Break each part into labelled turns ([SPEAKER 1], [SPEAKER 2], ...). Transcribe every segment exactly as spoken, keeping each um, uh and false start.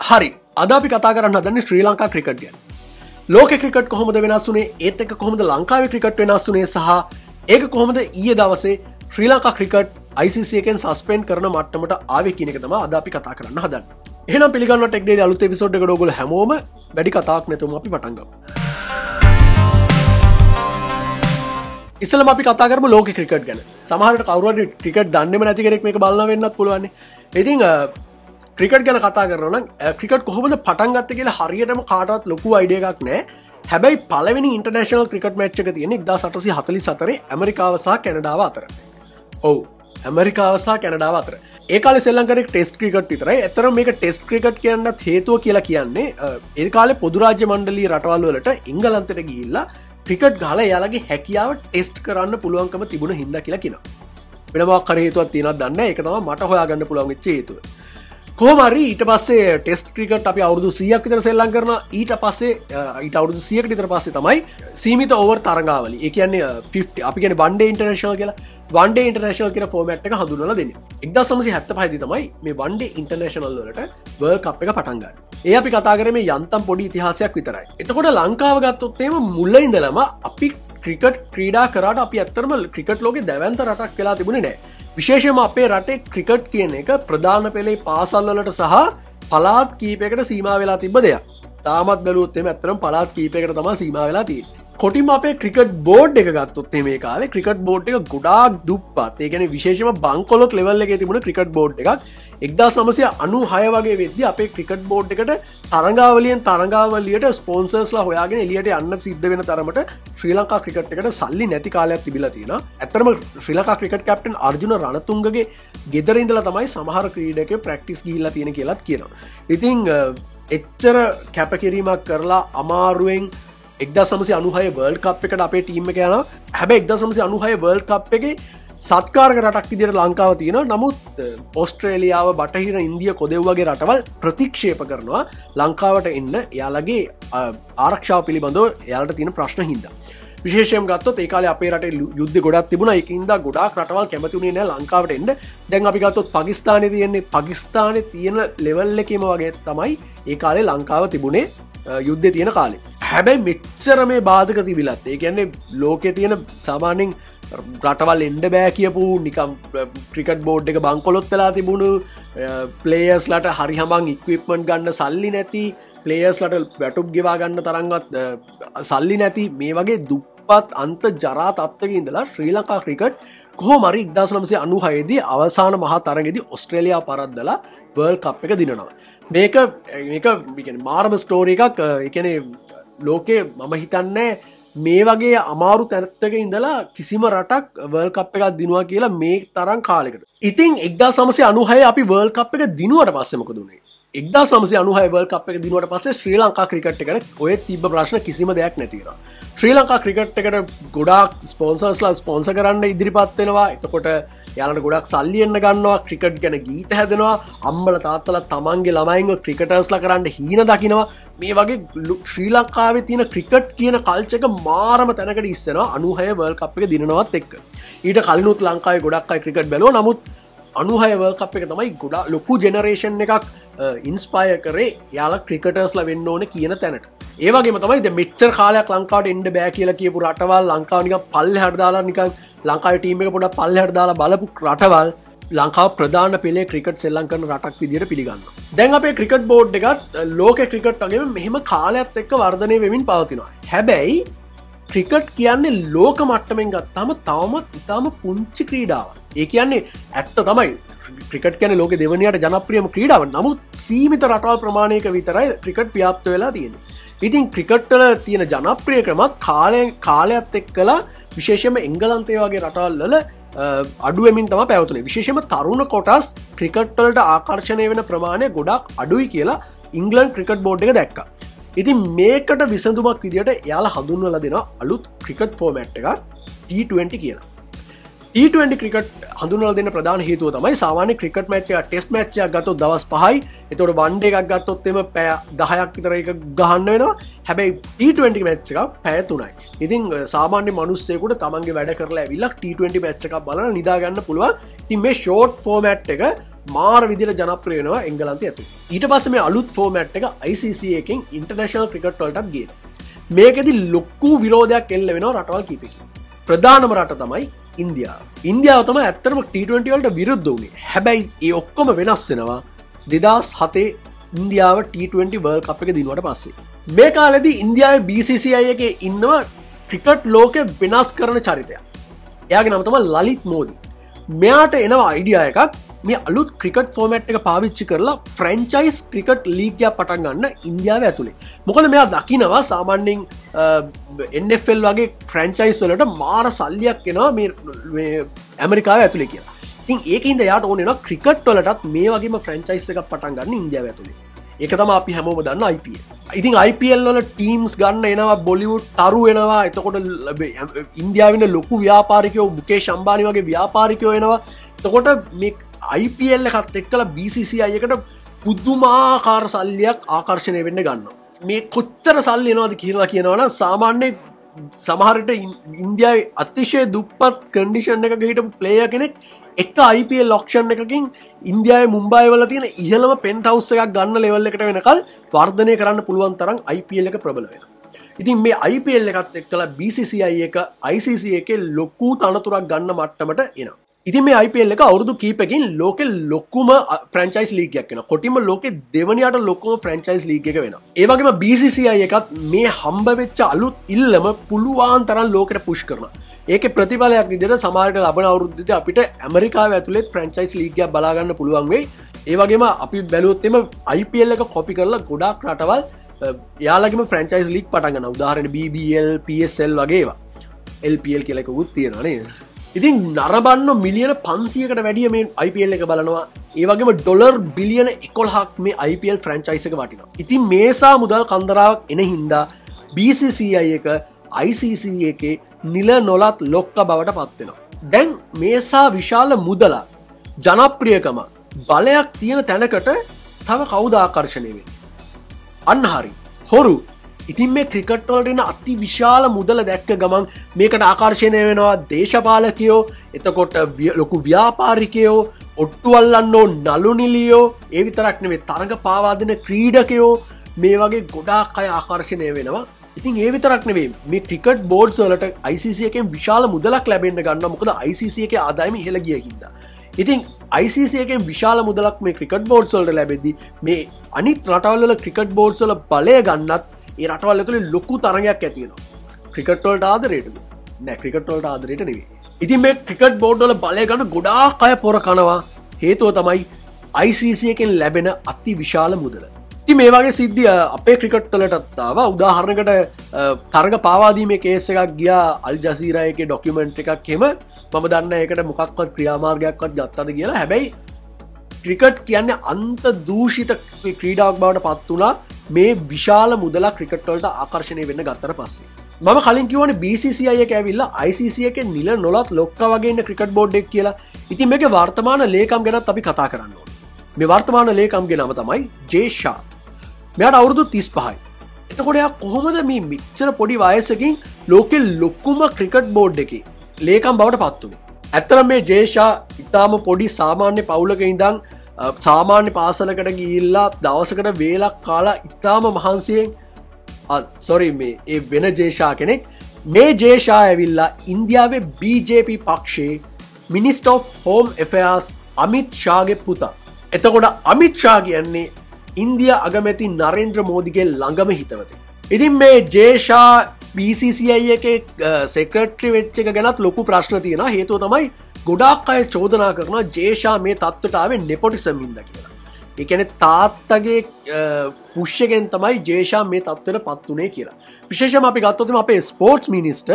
[SPEAKER 1] හරි අද අපි කතා කරන්න හදන්නේ ශ්‍රී ලංකා ක්‍රිකට් ගැන. ලෝකේ ක්‍රිකට් කොහොමද වෙනස් වුනේ? ඒත් එක්ක කොහොමද ලංකාවේ ක්‍රිකට් වෙනස් වුනේ සහ ඒක කොහොමද ඊයේ දවසේ Sri Lanka cricket I C C එකෙන් සස්පෙන්ඩ් කරන මට්ටමට ආවේ කියන එක තමයි අද අපි කතා කරන්න හදන්නේ. එහෙනම් පිළිගන්නවා ටෙක් ඩේලි අලුත් එපිසෝඩ් එකකට ඔයගොල්ලෝ හැමෝම වැඩි කතාවක් නැතුවම අපි පටන් ගමු. ඉස්සෙල්ලාම අපි කතා කරමු ලෝකේ ක්‍රිකට් ගැන. සමහරවිට කවුරු හරි ක්‍රිකට් දන්නේම නැති කෙනෙක් මේක බලනවා වෙන්නත් පුළුවන්. ඉතින් ක්‍රිකට් ගැන කතා කරනවා නම් ක්‍රිකට් කොහොමද පටන් ගත්තේ කියලා හරියටම කාටවත් ලොකු අයිඩියා එකක් නැහැ. හැබැයි පළවෙනි ඉන්ටර්නැෂනල් ක්‍රිකට් මැච් එක තියෙන්නේ එක්දාස් අටසිය හතලිස් හතරේ ඇමරිකාව සහ කැනඩාව අතර. ඔව් ඇමරිකාව සහ කැනඩාව අතර. ඒ කාලේ ශ්‍රී ලංකාවේ ටෙස්ට් ක්‍රිකට් විතරයි. ඇත්තටම මේක ටෙස්ට් ක්‍රිකට් කියන්නත් හේතුව කියලා කියන්නේ ඒ කාලේ පොදු රාජ්‍ය මණ්ඩලීය රටවල් වලට එංගලන්තයට ගිහිල්ලා ක්‍රිකට් ගහලා එයාලගේ හැකියාව ටෙස්ට් කරන්න පුළුවන්කම තිබුණ හින්දා කියලා කියනවා. වෙන මොකක් හරි හේතුවක් තියෙනවද දන්නේ නැහැ. ඒක තමයි මට හොයාගන්න පුළුවන් වෙච්ච හේතුව. කොහොම හරි ඊට පස්සේ ටෙස්ට් ක්‍රිකට් අපි අවුරුදු සීයක් විතර සෙල්ලම් කරනවා. ඊට පස්සේ ඊට අවුරුදු සීයකට විතර පස්සේ තමයි සීමිත ඕවර් තරඟාවලි. ඒ කියන්නේ පන්සිය අපි කියන්නේ වන් ඩේ ඉන්ටර්නැෂනල් කියලා. වන් ඩේ ඉන්ටර්නැෂනල් කියන ෆෝමැට් එක හඳුන්වලා දෙන්නේ. එක්දාස් නවසිය හැත්තෑ පහ දී තමයි මේ වන් ඩේ ඉන්ටර්නැෂනල් වලට වර්ල්ඩ් කප් එක පටන් ගන්නේ. ඒ අපි කතා කරේ මේ යන්තම් පොඩි ඉතිහාසයක් විතරයි. එතකොට ලංකාව ගත්තොත් එහෙම මුල ඉඳලම අපි ක්‍රිකට් ක්‍රීඩා කරාට අපි ඇත්තටම ක්‍රිකට් ලෝකේ දැවැන්ත රටක් වෙලා තිබුණේ නැහැ. විශේෂයෙන්ම අපේ රටේ ක්‍රිකට් කියන එක ප්‍රධාන පෙළේ පාසල් වලට සහ පළාත් කීපයකට සීමා වෙලා තිබ්බ දෙයක්. තාමත් බැලුවොත් එimhe ඇත්තටම පළාත් කීපයකට තමයි සීමා වෙලා තියෙන්නේ. කොටින්ම අපේ ක්‍රිකට් බෝඩ් එක ගත්තොත් මේ කාලේ ක්‍රිකට් බෝඩ් එක ගොඩාක් දුප්පත්. ඒ කියන්නේ විශේෂයෙන්ම බංකොලොත් ලෙවල් එකේ තිබුණ ක්‍රිකට් බෝඩ් එකක් එක්දාස් නවසිය අනූහය වගේ වෙද්දී අපේ ක්‍රිකට් බෝඩ් එකට තරඟාවලියෙන් තරඟාවලියට ස්පොන්සර්ස්ලා හොයාගෙන එළියට යන්න සිද්ධ වෙන තරමට ශ්‍රී ලංකා ක්‍රිකට් එකට සල්ලි නැති කාලයක් තිබිලා තියෙනවා. ඇත්තටම ශ්‍රී ලංකා ක්‍රිකට් කැප්ටන් අර්ජුන රණතුංගගේ ගෙදර ඉඳලා තමයි සමහර ක්‍රීඩකයෝ ප්‍රැක්ටිස් ගිහිල්ලා තියෙන කියලාත් කියනවා. ඉතින් එච්චර කැපකිරීමක් කරලා අමාරුවෙන් එක්දාස් නවසිය අනූහය වර්ල්ඩ් කප් එකට අපේ ටීම් එක යනවා. හැබැයි එක්දාස් නවසිය අනූහය වර්ල්ඩ් කප් එකේ සත්කාරක රටක් විදිහට ලංකාව තියෙනවා. නමුත් ඕස්ට්‍රේලියාව, බටහිර ඉන්දිය, කොදෙව් වගේ රටවල් ප්‍රතික්ෂේප කරනවා ලංකාවට එන්න එයාලගේ ආරක්ෂාව පිළිබඳව එයාලට තියෙන ප්‍රශ්න හින්දා. විශේෂයෙන් ගත්තොත් ඒ කාලේ අපේ රටේ යුද්ධ ගොඩක් තිබුණා. ඒකින්ද ගොඩාක් රටවල් කැමති වුණේ නැහැ ලංකාවට එන්න. දැන් අපි ගත්තොත් පාකිස්තානයේ තියෙන්නේ පාකිස්තානයේ තියෙන ලෙවල් එකේම වගේ තමයි ඒ කාලේ ලංකාව තිබුණේ යුද්ධේ තියෙන කාලේ. හැබැයි මෙච්චර මේ බාධක තිබිලත් ඒ කියන්නේ ලෝකේ තියෙන සාමාන්‍යයෙන් රටවල් එන්ඩ බෑ කියපු නිකම් ක්‍රිකට් බෝඩ් එක බංකොලොත් වෙලා තිබුණු ප්ලේයර්ස් ලට හරි හමන් ඉක්විප්මන්ට් ගන්න සල්ලි නැති ප්ලේයර්ස් ලට වැටුප් ගෙවා ගන්න තරන්වත් සල්ලි නැති මේ වගේ දුප්පත් අන්ත ජරා තත්ත්වක ඉඳලා ශ්‍රී ලංකා ක්‍රිකට් කොහොම හරි එක්දාස් නවසිය අනූහය දී අවසාන මහා තරඟෙදී ඕස්ට්‍රේලියාව පරද්දලා වර්ල්ඩ් කප් එක දිනනවා. මේක මේක කියන්නේ මාරම ස්ටෝරි එකක්. ඒ කියන්නේ ලෝකේ මම හිතන්නේ මේ වගේ අමාරු තැනත්තක ඉඳලා කිසිම රටක් වර්ල්ඩ් කප් එකක් දිනුවා කියලා මේ තරම් කාලෙකට. ඉතින් එක්දාස් නවසිය අනූහය අපි වර්ල්ඩ් කප් එක දිනුවට පස්සේ මොකද උනේ? එක්දාස් නවසිය අනූහය වර්ල්ඩ් කප් එක දිනුවට පස්සේ ශ්‍රී ලංකා ක්‍රිකට් එකට ඔය තිබ්බ ප්‍රශ්න කිසිම දෙයක් නැති වෙනවා. ශ්‍රී ලංකා ක්‍රිකට් එකට ගොඩාක් ස්පොන්සර්ස්ලා ස්පොන්සර් කරන්න ඉදිරිපත් වෙනවා. එතකොට යාලට ගොඩක් සල්ලි එන්න ගන්නවා. ක්‍රිකට් ගැන ගීත හැදෙනවා. අම්මලා තාත්තලා තමන්ගේ ළමයින්ව ක්‍රිකටර්ස්ලා කරන්න හීන දකිනවා. මේ වගේ ශ්‍රී ලංකාවේ තියෙන ක්‍රිකට් කියන කල්චර් එක මාරම තැනකට ඉස්සෙනවා අනූහය වර්ල්ඩ් කප් එක දිනනවත් එක්ක. ඊට කලිනුත් ලංකාවේ ගොඩක් අය ක්‍රිකට් බැලුවා. නමුත් අනූහය වර්ල්ඩ් කප් එක තමයි ගොඩාක් ලොකු ජෙනරේෂන් එකක් ඉන්ස්පයර් කරේ යාලා ක්‍රිකටර්ස්ලා වෙන්න ඕනේ කියන තැනට. ඒ වගේම තමයි දැන් මෙච්චර කාලයක් ලංකාවට එන්න බෑ කියලා කියපු රටවල් ලංකාව නිකන් පල්ලෙහාට දාලා නිකන් ලංකාවේ ටීම් එක පොඩක් පල්ලෙහාට දාලා බලපු රටවල් ලංකාව ප්‍රධාන පෙළේ ක්‍රිකට් සෙල්ලම් කරන රටක් විදිහට පිළිගන්නවා. දැන් අපේ ක්‍රිකට් බෝඩ් එකත් ලෝකේ ක්‍රිකට් වගේම මෙහෙම කාලයත් එක්ක වර්ධනය වෙමින් පවතිනවා. හැබැයි ක්‍රිකට් කියන්නේ ලෝක මට්ටමින් ගත්තාම තවමත් ඉතාම පුංචි ක්‍රීඩාවක්. ඒ කියන්නේ ඇත්ත තමයි ක්‍රිකට් කියන්නේ ලෝකේ දෙවනියට ජනප්‍රියම ක්‍රීඩාවක්. නමුත් සීමිත රටවල් ප්‍රමාණයක විතරයි ක්‍රිකට් ව්‍යාප්ත වෙලා තියෙන්නේ. ඉතින් ක්‍රිකට් වල තියෙන ජනප්‍රියකමත් කාලයෙන් කාලයත් එක්කලා විශේෂයෙන්ම එංගලන්තය වගේ රටවල් වල අඩුවෙමින් තමයි පැවතුනේ. විශේෂයෙන්ම තරුණ කොටස් ක්‍රිකට් වලට ආකර්ෂණය වෙන ප්‍රමාණය ගොඩක් අඩුයි කියලා ඉංග්ලන්ඩ් ක්‍රිකට් බෝඩ් එක දැක්කා. ඉතින් මේකට විසඳුමක් විදිහට එයාලා හඳුන්වලා දෙනවා අලුත් ක්‍රිකට් ෆෝමැට් එකක් ටී ට්වෙන්ටි කියලා. ටී ට්වෙන්ටි ක්‍රිකට් හඳුන්වලා දෙන්න ප්‍රධාන හේතුව තමයි සාමාන්‍ය ක්‍රිකට් මැච් එක ටෙස්ට් මැච් එකක් ගත්තොත් දවස් පහයි. එතකොට වන් ඩේ එකක් ගත්තොත් එimhe පැය දහයක් විතර එක ගහන්න වෙනවා. හැබැයි ටී ට්වෙන්ටි මැච් එකක් පැය තුනයි. ඉතින් සාමාන්‍ය මිනිස්සෙකුට තමන්ගේ වැඩ කරලා ඇවිල්ලා ටී ට්වෙන්ටි මැච් එකක් බලලා නිදා ගන්න පුළුවන්. ඉතින් මේ ෂෝට් ෆෝමැට් එක මාර විදිහට ජනප්‍රිය වෙනවා එංගලන්තය ඇතුළේ. ඊට පස්සේ මේ අලුත් ෆෝමැට් එක I C C එකෙන් ඉන්ටර්නැෂනල් ක්‍රිකට් වලටත් ගේනවා. මේකෙදි ලොකු විරෝධයක් එල්ල වෙනවා රටවල් කීපයකින්. ප්‍රධානම රට තමයි ඉන්දියාව. ඉන්දියාව තමයි ඇත්තටම T twenty වලට විරුද්ධ වුණේ. හැබැයි ඒ ඔක්කොම වෙනස් වෙනවා දෙදහස් හතේ ඉන්දියාව T twenty World Cup එක දිනුවට පස්සේ. මේ කාලෙදී ඉන්දියාවේ B C C I එකේ ඉන්නවා ක්‍රිකට් ලෝකෙ වෙනස් කරන චරිතයක්. එයාගේ නම තමයි ලලිත් මෝදි. මෙයාට එනවා අයිඩියා එකක් මේ අලුත් ක්‍රිකට් ෆෝමැට් එක පාවිච්චි කරලා ෆ්‍රැන්චයිස් ක්‍රිකට් ලීග් එකක් පටන් ගන්න ඉන්දියාව ඇතුලේ. මොකද මෙයා දකිනවා සාමාන්‍යයෙන් N F L වගේ ෆ්‍රැන්චයිස් වලට මාර සල්ලියක් එනවා මේ මේ ඇමරිකාව ඇතුලේ කියලා. ඉතින් ඒකින්ද එයාට ඕනේ වෙනවා ක්‍රිකට් වලටත් මේ වගේම ෆ්‍රැන්චයිස් එකක් පටන් ගන්න ඉන්දියාව ඇතුලේ. ඒක තමයි අපි හැමෝම දන්න I P L. ඉතින් I P L වල ටීම්ස් ගන්න එනවා බොලිවුඩ් තරු එනවා. එතකොට ඉන්දියාවේ ඉන්න ලොකු ව්‍යාපාරිකයෝ මුකේෂ් අම්බානි වගේ ව්‍යාපාරිකයෝ එනවා. එතකොට මේ I P L එකත් එක්කලා B C C I එකට පුදුමාකාර සල්ලියක් ආකර්ෂණය වෙන්න ගන්නවා. මේ කොච්චර සල්ලි එනවද කියලා කියනවනම් සාමාන්‍ය සමහරට ඉන්දියාවේ අතිශය දුප්පත් කන්ඩිෂන් එකක හිටපු ප්ලේයර් කෙනෙක් එක I P L ඔක්ෂන් එකකින් ඉන්දියාවේ මුම්බායි වල තියෙන ඉහළම පෙන්ට් හවුස් එකක් ගන්න ලෙවල් එකට වෙනකල් වර්ධනය කරන්න පුළුවන් තරම් I P L එක ප්‍රබල වෙනවා. ඉතින් මේ I P L එකත් එක්කලා B C C I එක I C C එකේ ලොකු තනතුරක් ගන්න මට්ටමට එනවා. ඉතින් මේ I P L එක අවුරුදු කීපකින් ලෝකෙ ලොකුම ෆ්‍රැන්චයිස් ලීග් එකක් වෙනවා. කොටිම ලෝකෙ දෙවනියට ලොකුම ෆ්‍රැන්චයිස් ලීග් එක වෙනවා. ඒ වගේම B C C I එකත් මේ හම්බ වෙච්ච අලුත් ඉල්ලම පුළුවන් තරම් ලෝකෙට පුෂ් කරනවා. ඒකේ ප්‍රතිඵලයක් විදිහට සමහරට ලබන අවුරුද්දේදී අපිට ඇමරිකාවේ ඇතුළේ ෆ්‍රැන්චයිස් ලීග් එකක් බලා ගන්න පුළුවන් වෙයි. ඒ වගේම අපි බැලුවොත් එම I P L එක කොපි කරලා ගොඩාක් රටවල් යාළගේම ෆ්‍රැන්චයිස් ලීග් පටන් ගන්නවා. උදාහරණයක් B B L, P S L වගේ ඒවා. L P L කියලා එකකුත් තියෙනවා නේද? ඉතින් නරඹන්න මිලියන පන්සියයකට වැඩිය මේ I P L එක බලනවා. ඒ වගේම ඩොලර් බිලියන එකොළහක් මේ I P L ෆ්‍රැන්චයිස් එක වටිනවා. ඉතින් මේසා මුදල් කන්දරාවක් එන හින්දා B C C I එක I C C එකේ නිල නොලත් ලොක්ක බවට පත් වෙනවා. දැන් මේසා විශාල මුදලක් ජනප්‍රියකම බලයක් තියෙන තැනකට තව කවුද ආකර්ෂණය වෙන්නේ? අන්න හරි. හොරු. ඉතින් මේ ක්‍රිකට් වලට එන අති විශාල මුදල දැක්ක ගමන් මේකට ආකර්ෂණය වෙනවා දේශපාලකයෝ, එතකොට ලොකු ව්‍යාපාරිකයෝ, ඔට්ටු අල්ලන්නෝ නළු නිලියෝ, ඒ විතරක් නෙවෙයි තරඟ පාවා දෙන ක්‍රීඩකයෝ, මේ වගේ ගොඩාක් අය ආකර්ෂණය වෙනවා. ඉතින් ඒ විතරක් නෙවෙයි මේ ක්‍රිකට් බෝඩ්ස් වලට I C C එකෙන් විශාල මුදලක් ලැබෙන්න ගන්නවා. මොකද I C C එකේ ආදායම ඉහළ ගිය හින්දා. ඉතින් I C C එකෙන් විශාල මුදලක් මේ ක්‍රිකට් බෝඩ්ස් වලට ලැබෙද්දී මේ අනිත් රටවල් වල ක්‍රිකට් බෝඩ්ස් වල බලය ගන්නත් ඒ රටවල් ඇතුලේ ලොකු තරගයක් ඇති වෙනවා. ක්‍රිකට් වලට ආදරේටද? නෑ ක්‍රිකට් වලට ආදරේට නෙවෙයි. ඉතින් මේ ක්‍රිකට් බෝඩ් වල බලය ගන්න ගොඩාක් අය පොර කනවා. හේතුව තමයි I C C එකෙන් ලැබෙන අති විශාල මුදල. ඉතින් මේ වගේ සිද්ධි අපේ ක්‍රිකට් වලටත් ආවා. උදාහරණයකට තරග පාවාදීමේ කේස් එකක් ගියා අල් ජසීරා එකේ ඩොකියුමන්ට් එකක් එහෙම. මම දන්න ඒකට මොකක්වත් ක්‍රියාමාර්ගයක්වත් ගත්තද කියලා. හැබැයි ක්‍රිකට් කියන්නේ අන්ත දූෂිත ක්‍රීඩාවක් බවට පත් වුණා මේ විශාල මුදලක් ක්‍රිකට් වලට ආකර්ෂණය වෙන්න ගත්තට පස්සේ. මම කලින් කිව්වනේ B C C I එක ඇවිල්ලා I C C එකේ නිල නොලත් ලොක්කා වගේ ඉන්න ක්‍රිකට් බෝඩ් එක කියලා. ඉතින් මේකේ වර්තමාන ලේකම් ගැනත් අපි කතා කරන්න ඕනේ. මේ වර්තමාන ලේකම්ගේ නම තමයි ජේ ෂා. මෙයාට අවුරුදු තිස් පහයි. එතකොට එයා කොහොමද මේ මෙච්චර පොඩි වයසකින් ලෝකෙ ලොකුම ක්‍රිකට් බෝඩ් එකේ ලේකම් බවට පත් වුණේ? ඇත්තටම මේ ජේ ෂා ඉතාම පොඩි සාමාන්‍ය පවුලක ඉඳන් සාමාන්‍ය පාසලකට ගිහිල්ලා දවසකට වේලක් කාලා ඉතාම මහන්සියෙන් සොරි මේ ඒ වෙන ජේ ෂා කෙනෙක්. මේ ජේ ෂා ඇවිල්ලා ඉන්දියාවේ B J P පක්ෂයේ minister of home affairs Amit ෂාගේ පුතා. එතකොට අමිත් ෂා කියන්නේ ඉන්දියා අගමැති නරේන්ද්‍ර මෝදිගේ ළඟම හිතවතෙක්. ඉතින් මේ Jay Shah B C C I එකේ සෙක්‍රටරි වෙච්ච එක ගැනත් ලොකු ප්‍රශ්න තියෙනවා. හේතුව තමයි ගොඩාක් අය චෝදනා කරනවා ජේ ෂා මේ තත්ත්වයට ආවේ නෙපොටිසම් හින්දා කියලා. ඒ කියන්නේ තාත්තගේ පුෂ් එකෙන් තමයි ජේ ෂා මේ තත්ත්වයට පත් වුනේ කියලා. විශේෂයෙන්ම අපි ගත්තොත් අපේ ස්පෝර්ට්ස් මිනිස්ටර්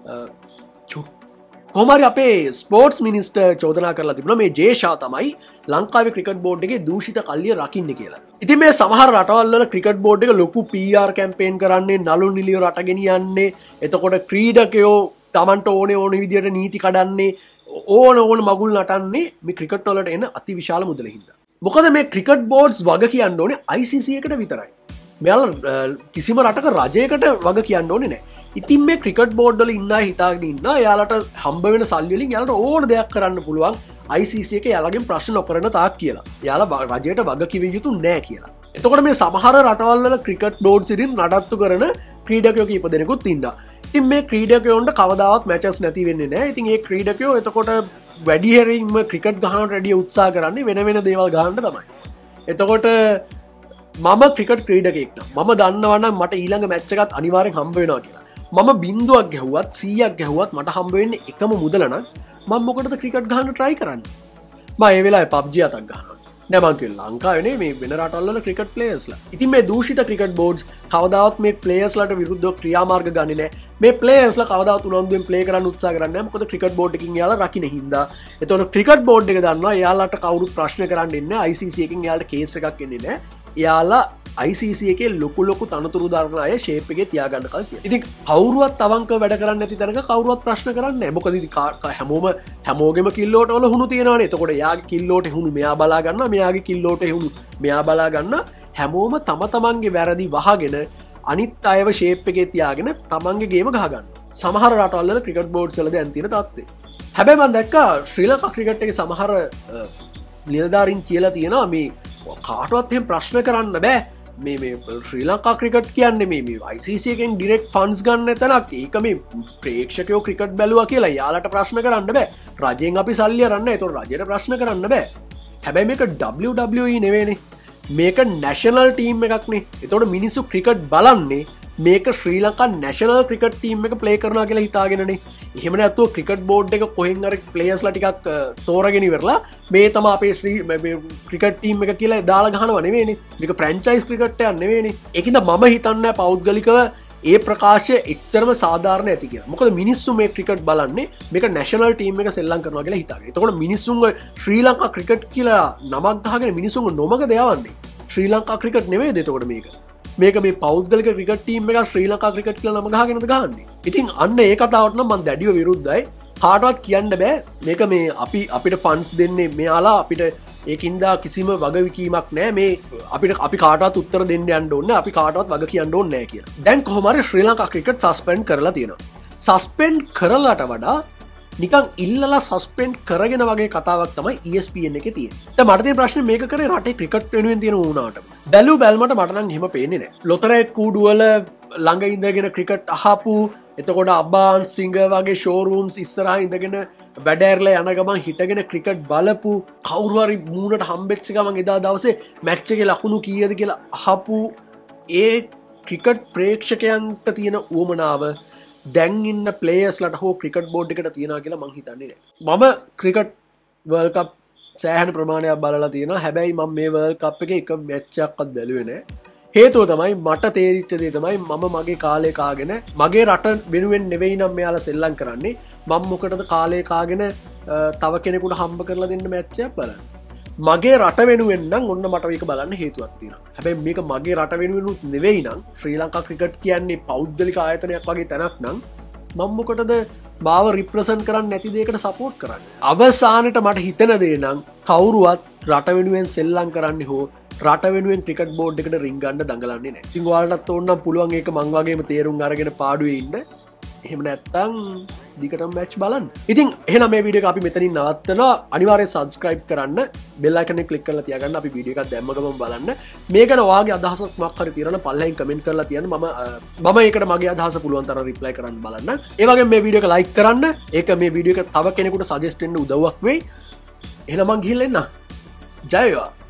[SPEAKER 1] කොහොමරි අපේ ස්පෝර්ට්ස් මිනිස්ටර් චෝදනා කරලා තිබුණා මේ ජේ ෂා තමයි ලංකාවේ ක්‍රිකට් බෝඩ් එකේ දූෂිත කල්ලිය රකින්නේ කියලා. ඉතින් මේ සමහර රටවල් වල ක්‍රිකට් බෝඩ් එක ලොකු P R කැම්පේන් කරන්නේ, නළු නිලිය රට ගෙනියන්නේ, එතකොට ක්‍රීඩකයෝ Tamanට ඕනේ ඕනේ විදියට නීති කඩන්නේ, ඕන ඕන මගුල් නටන්නේ මේ ක්‍රිකට් වලට එන අති විශාල මුදල හින්දා. මොකද මේ ක්‍රිකට් බෝඩ්ස් වග කියන්න ඕනේ I C C එකට විතරයි. මෙයාල කිසිම රටක රජයකට වග කියන්න ඕනේ නෑ. ඉතින් මේ ක්‍රිකට් බෝඩ්ඩල ඉන්න හිතාගෙන ඉන්න යාලට හම්බ වෙන සල්ලිවලින් යාලට ඕන දෙයක් කරන්න පුළුවන් I C C එක යාලගෙන් ප්‍රශ්න නොකරන තාක් කියලා. යාලා රජයට වග කිව යුතු නෑ කියලා. එතකොට මේ සමහර රටවල්වල ක්‍රිකට් බෝඩ් සිටින් නඩත්තු කරන ක්‍රීඩකයෝ කීප දෙනෙකුත් ඉන්නවා. ඉතින් මේ ක්‍රීඩකයෝන්ට කවදාවත් මැචස් නැති වෙන්නේ නෑ. ඉතින් ඒ ක්‍රීඩකයෝ එතකොට වැඩිහරින්ම ක්‍රිකට් ගහනට රෙඩිය උත්සාහ කරන්නේ වෙන වෙන දේවල් ගහන්න තමයි. එතකොට මම ක්‍රිකට් ක්‍රීඩකෙක්ට මම දන්නවනම් මට ඊළඟ මැච් එකත් අනිවාර්යෙන් හම්බ වෙනවා කියලා. මම බින්දුවක් ගැහුවත් සීයක් ගැහුවත් මට හම්බ වෙන්නේ එකම මුදල නම් මම මොකටද ක්‍රිකට් ගහන්න try කරන්නේ? මම ඒ වෙලාවේ P U B G අතක් ගහනවා. නෑ මං කිව්වා ලංකාවේ නේ මේ වෙන රටවල් වල ක්‍රිකට් ප්ලේයර්ස්ලා. ඉතින් මේ දූෂිත ක්‍රිකට් බෝඩ්ස් කවදාවත් මේ ප්ලේයර්ස්ලාට විරුද්ධව ක්‍රියාමාර්ග ගන්නේ නෑ. මේ ප්ලේයර්ස්ලා කවදාවත් උනන්දුවෙන් ප්ලේ කරන්න උත්සාහ කරන්නේ නෑ. මොකද ක්‍රිකට් බෝඩ් එකකින් යාලා රකින්න හින්දා. ඒතකොට ක්‍රිකට් බෝඩ් එක දන්නවා යාලාට කවුරුත් ප්‍රශ්න කරන්න ඉන්නේ I C C එකකින් යාලට කේස් එකක් එන්නේ නෑ. යාලා I C C එකේ ලොකු ලොකු තනතුරු දරන අය ෂේප් එකේ තියාගන්න කල් කියලා. ඉතින් කවුරුවත් අවංක වැඩ කරන්නේ නැති තැනක කවුරුවත් ප්‍රශ්න කරන්නේ නැහැ. මොකද ඉතින් හැමෝම හැමෝගෙම කිල්ලෝට වල හුණු තියෙනවානේ. එතකොට යාගේ කිල්ලෝට හුණු මෙයා බලා ගන්නවා, මෙයාගේ කිල්ලෝට හුණු මෙයා බලා ගන්නවා. හැමෝම තම තමන්ගේ වැරදි වහගෙන අනිත් අයව ෂේප් එකේ තියාගෙන තමන්ගේ ගේම ගහ ගන්නවා. සමහර රටවල් වල ක්‍රිකට් බෝඩ්ස් වල දැන් තියෙන තත්ත්වය. හැබැයි මම දැක්කා ශ්‍රී ලංකා ක්‍රිකට් එකේ සමහර නිලධාරීන් කියලා තියෙනවා මේ කාටවත් එහෙම ප්‍රශ්න කරන්න බෑ. මේ මේ ශ්‍රී ලංකා ක්‍රිකට් කියන්නේ මේ මේ I C C එකෙන් ඩිරෙක්ට් ෆන්ඩ්ස් ගන්න තැනක්. ඒක මේ ප්‍රේක්ෂකයෝ ක්‍රිකට් බැලුවා කියලා යාලට ප්‍රශ්න කරන්න බෑ. රජයෙන් අපි සල්ලි අරන්න. ඒතකොට රජයට ප්‍රශ්න කරන්න බෑ. හැබැයි මේක W W E නෙවෙයිනේ. මේක නැෂනල් ටීම් එකක්නේ. ඒතකොට මිනිස්සු ක්‍රිකට් බලන්නේ මේක Sri Lanka national cricket team එක ප්ලේ කරනවා කියලා හිතාගෙනනේ. එහෙම නැත්නම් ක්‍රිකට් බෝඩ් එක කොහෙන් හරි ප්ලේයර්ස්ලා ටිකක් තෝරගෙන ඉවරලා මේ තමයි අපේ ශ්‍රී ක්‍රිකට් ටීම් එක කියලා දාලා ගහනව නෙවෙයිනේ. මේක ෆ්‍රැන්චයිස් ක්‍රිකට් එකක් නෙවෙයිනේ. ඒකින්ද මම හිතන්නේ පෞද්ගලිකව ඒ ප්‍රකාශය එච්චරම සාධාරණ ඇති කියලා. මොකද මිනිස්සු මේ ක්‍රිකට් බලන්නේ මේක නැෂනල් ටීම් එක සෙල්ලම් කරනවා කියලා හිතාගෙන. එතකොට මිනිස්සුන්ව ශ්‍රී ලංකා ක්‍රිකට් කියලා නමක් ගහගෙන මිනිස්සුන්ව නොමග දෙවන්නේ. ශ්‍රී ලංකා ක්‍රිකට් නෙවෙයිද එතකොට මේක? මේක මේ පෞද්ගලික ක්‍රිකට් ටීම් එක ශ්‍රී ලංකා ක්‍රිකට් කියලා නම ගහගෙනද ගහන්නේ. ඉතින් අන්න ඒ කතාවට නම් මම දැඩිව විරුද්ධයි. කාටවත් කියන්න බෑ මේක මේ අපි අපිට ෆන්ඩ්ස් දෙන්නේ මෙයාලා අපිට ඒකින්දා කිසිම වගකීමක් නෑ මේ අපිට අපි කාටවත් උත්තර දෙන්න යන්න ඕනේ අපි කාටවත් වග කියන්න ඕනේ නෑ කියලා. දැන් කොහොම හරි ශ්‍රී ලංකා ක්‍රිකට් සස්පෙන්ඩ් කරලා තියෙනවා. සස්පෙන්ඩ් කරලාට වඩා නිකන් ඉල්ලලා සස්පෙන්ඩ් කරගෙන වගේ කතාවක් තමයි E S P N එකේ තියෙන්නේ. දැන් මට තියෙන ප්‍රශ්නේ මේක කරේ රටේ ක්‍රිකට් වෙනුවෙන් තියෙන වුණාට. බැලු බැලමට මට නම් එහෙම පේන්නේ නෑ. ලොතරැයි කූඩුවල ළඟ ඉඳගෙන ක්‍රිකට් අහපු එතකොට අබාන් සිංග වගේ ෂෝරූම්ස් ඉස්සරහා ඉඳගෙන වැඩ ඇරලා යන ගමන් හිටගෙන ක්‍රිකට් බලපු කවුරු හරි මූණට හම්බෙච්ච ගමන් එදා දවසේ මැච් එකේ ලකුණු කීයද කියලා අහපු ඒ ක්‍රිකට් ප්‍රේක්ෂකයන්ට තියෙන උවමනාව දැන් ඉන්න ප්ලේයර්ස්ලට හෝ ක්‍රිකට් බෝඩ් එකට තියෙනවා කියලා මං හිතන්නේ නෑ. මම ක්‍රිකට් වර්ල්ඩ් කප් සෑහෙන ප්‍රමාණයක් බලලා තියෙනවා. හැබැයි මම මේ වර්ල්ඩ් කප් එකේ එක මැච් එකක්වත් බැලුවේ නෑ. හේතුව තමයි මට තේරිච්ච දේ තමයි මම මගේ කාලේ කාගෙන මගේ රට වෙනුවෙන් නෙවෙයි නම් මෙයාලා සෙල්ලම් කරන්නේ. මම මොකටද කාලේ කාගෙන තව කෙනෙකුට හම්බ කරලා දෙන්න මැච් එකක් බලන්න. මගේ රට වෙනුවෙන් නම් ඔන්න මට මේක බලන්න හේතුවක් තියෙනවා. හැබැයි මේක මගේ රට වෙනුවෙනුත් නෙවෙයි නම් ශ්‍රී ලංකා ක්‍රිකට් කියන්නේ පෞද්ගලික ආයතනයක් වගේ තැනක් නම් මම මොකටද මාව රිප්‍රසන්ට් කරන්නේ නැති දෙයකට සපෝට් කරන්නේ. අවසානට මට හිතෙන දේ නම් කවුරුවත් රට වෙනුවෙන් සෙල්ලම් කරන්නේ හෝ රට වෙනුවෙන් ක්‍රිකට් බෝඩ් එකට රින් ගන්න දඟලන්නේ නැහැ. ඉතින් ඔයාලටත් ඕනනම් පුළුවන් ඒක මං වගේම තේරුම් අරගෙන පාඩුවේ ඉන්න. එහෙම නැත්තම් දිගටම මැච් බලන්න. ඉතින් එහෙනම් මේ වීඩියෝ එක අපි මෙතනින් නවත්තනවා. අනිවාර්යයෙන් subscribe කරන්න, bell icon එක click කරලා තියාගන්න. අපි වීඩියෝ එකක් දැම්ම ගමන් බලන්න. මේ ගැන ඔයාගේ අදහසක් මොකක් හරි තියෙනවා නම් පල්ලෙහින් comment කරලා තියන්න. මම මම ඒකට මගේ අදහස පුළුවන් තරම් reply කරන්න බලන්න. ඒ වගේම මේ වීඩියෝ එක like කරන්න. ඒක මේ වීඩියෝ එක තව කෙනෙකුට suggest වෙන්න උදව්වක් වෙයි. එහෙනම් මං ගිහින් එන්න. ජය වේවා.